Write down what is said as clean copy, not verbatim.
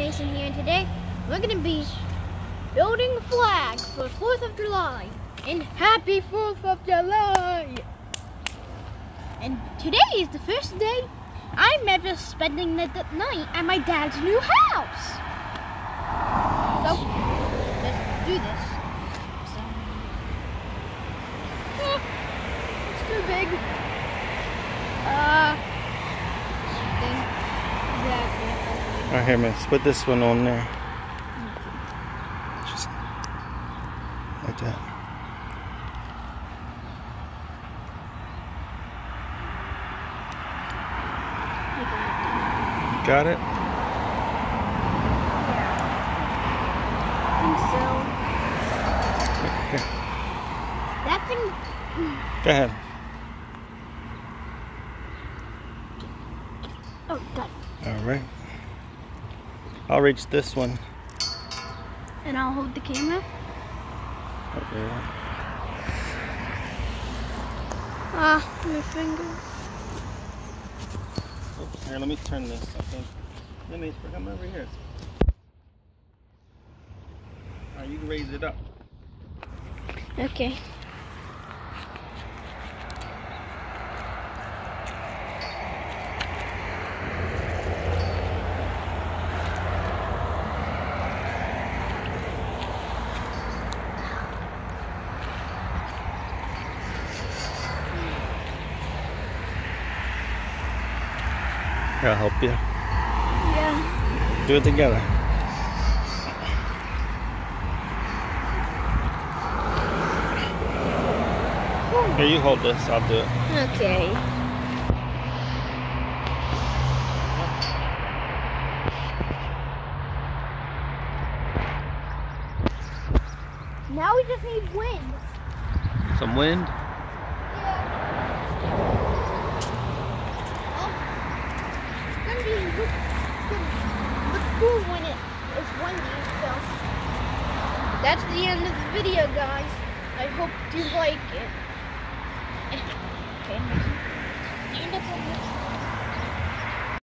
Mason here, and today we're going to be building a flag for 4th of July. And happy 4th of July! And today is the first day I'm ever spending the night at my dad's new house. So, let's do this. So, it's too big. Alright, here, man. Put this one on there. Just like that. Got it? I think so. Here. That thing. Go ahead. Oh, got it. Alright. I'll reach this one. And I'll hold the camera. Okay. Ah, my finger. Oops, here, let me turn this. Okay. Let me come over here. Alright, you can raise it up. Okay. Here, I'll help you. Yeah. Do it together. Here, you hold this. I'll do it. Okay. Now we just need wind. Some wind? Look cool when it is windy, so that's the end of the video, guys. I hope you like it. Okay, stand up on this.